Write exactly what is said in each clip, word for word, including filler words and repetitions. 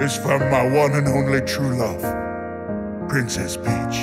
is from my one and only true love, Princess Peach.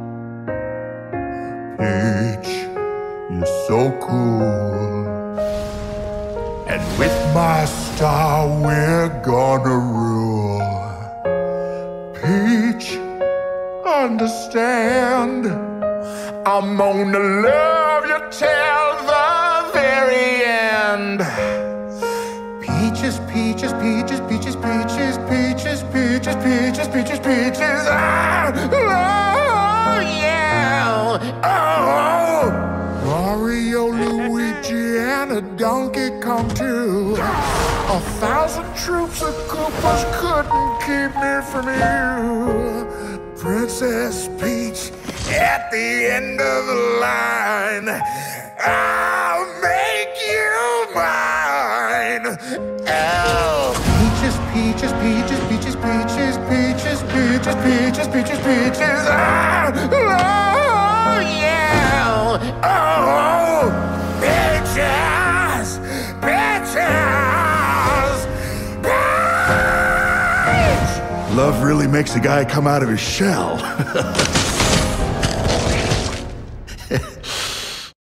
Peach, you're so cool. And with my star, we're gonna rule. Peach, understand, I'm gonna love you till the very end. Peaches, peaches, peaches, peaches, peaches, peaches, peaches, peaches, peaches, peaches. Ah, oh, yeah. Oh, Mario, Luigi, and a Donkey Kong too. A thousand troops of Koopas couldn't keep me from you. Princess Peach, at the end of the line, I'll make you mine. Oh. Peaches, peaches, peaches, peaches, peaches, peaches, peaches, peaches, peaches, peaches. Ah, oh, yeah. Oh, peaches, peaches, peach. Love really makes a guy come out of his shell.